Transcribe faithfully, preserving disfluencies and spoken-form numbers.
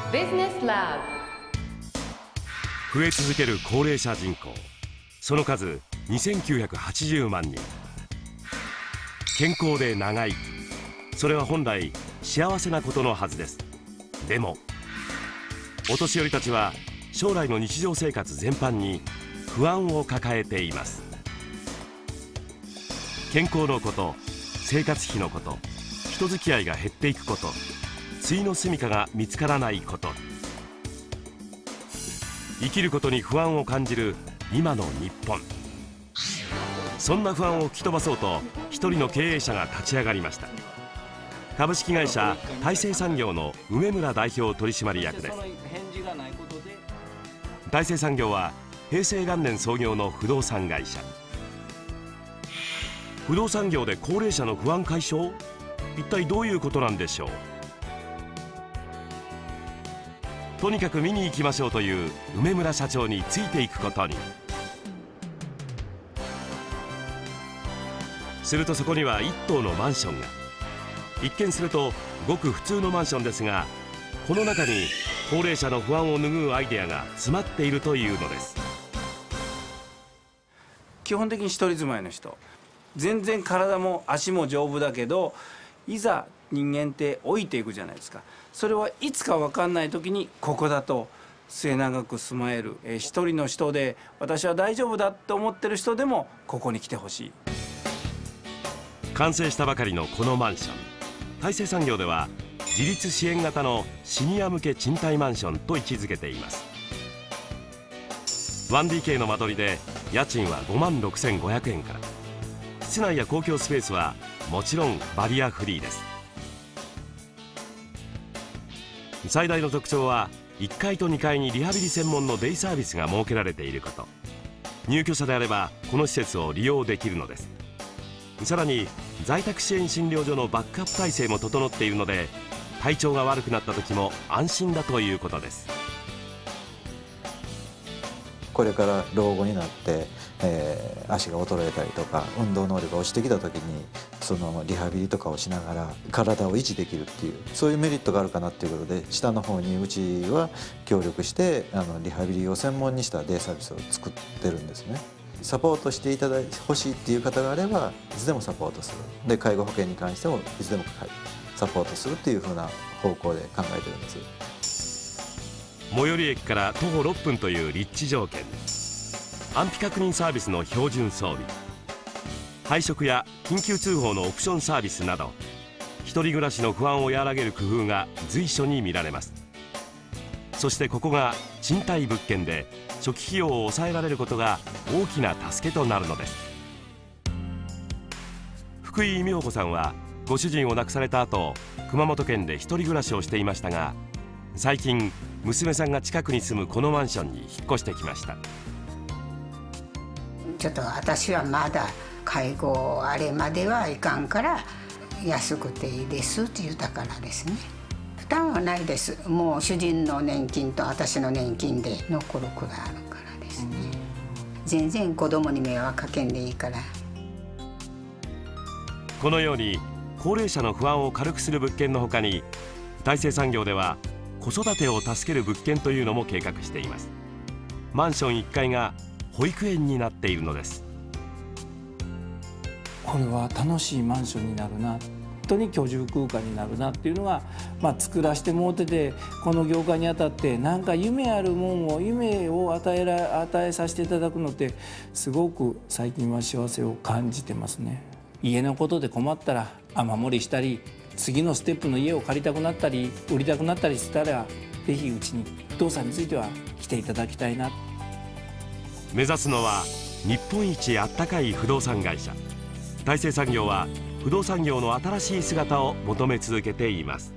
Business Lab。 増え続ける高齢者人口、その数にせんきゅうひゃくはちじゅうまんにん。健康で長生き、それは本来幸せなことのはずです。でもお年寄りたちは将来の日常生活全般に不安を抱えています。健康のこと、生活費のこと、人付き合いが減っていくこと、終の住処が見つからないこと、生きることに不安を感じる今の日本。そんな不安を吹き飛ばそうと一人の経営者が立ち上がりました。株式会社大成産業の梅村代表取締役です。大成産業は平成元年創業の不動産会社。不動産業で高齢者の不安解消、一体どういうことなんでしょう。とにかく見に行きましょうという梅村社長についていくことに。するとそこには一棟のマンションが。一見するとごく普通のマンションですが、この中に高齢者の不安を拭うアイデアが詰まっているというのです。 基本的に一人住まいの人、全然体も足も丈夫だけど、いざ人間って老いていくじゃないですか。それはいつか分かんない時にここだと末永く住まえる、えー、一人の人で私は大丈夫だって思ってる人でもここに来てほしい。 完成したばかりのこのマンション、大成産業では自立支援型のシニア向け賃貸マンションと位置づけています。 ワンディーケー の間取りで家賃はごまんろくせんごひゃくえんから。室内や公共スペースはもちろんバリアフリーです。最大の特徴はいっかいとにかいにリハビリ専門のデイサービスが設けられていること。入居者であればこの施設を利用できるのです。さらに在宅支援診療所のバックアップ体制も整っているので、体調が悪くなった時も安心だということです。 これから老後になって、えー、足が衰えたりとか運動能力が落ちてきた時にそのリハビリとかをしながら体を維持できるっていう、そういうメリットがあるかなっていうことで、下の方にうちは協力してあのリハビリを専門にしたデイサービスを作ってるんですね。サポートしていただいてほしいっていう方があればいつでもサポートする。で介護保険に関してもいつでもサポートするっていうふうな方向で考えてるんです。 最寄り駅から徒歩ろっぷんという立地条件、安否確認サービスの標準装備、配食や緊急通報のオプションサービスなど、一人暮らしの不安を和らげる工夫が随所に見られます。そしてここが賃貸物件で初期費用を抑えられることが大きな助けとなるのです。福井美穂子さんはご主人を亡くされた後、熊本県で一人暮らしをしていましたが、最近娘さんが近くに住むこのマンションに引っ越してきました。 ちょっと私はまだ介護あれまではいかんから安くていいですって言ったからですね。負担はないです。もう主人の年金と私の年金で残るくらいあるからですね。全然子供に迷惑かけんでいいから。 このように高齢者の不安を軽くする物件のほかに、大成産業では子育てを助ける物件というのも計画しています。マンションいっかいが保育園になっているのです。 これは楽しいマンションになるな、本当に居住空間になるなっていうのが、まあ、作らせてもうてて、この業界にあたってなんか夢あるもんを夢を与えら与えさせていただくのってすごく最近は幸せを感じてますね。家のことで困ったら雨漏りしたり、次のステップの家を借りたくなったり売りたくなったりしたら、ぜひうちに不動産については来ていただきたいな。 目指すのは日本一あったかい不動産会社。大成産業は不動産業の新しい姿を求め続けています。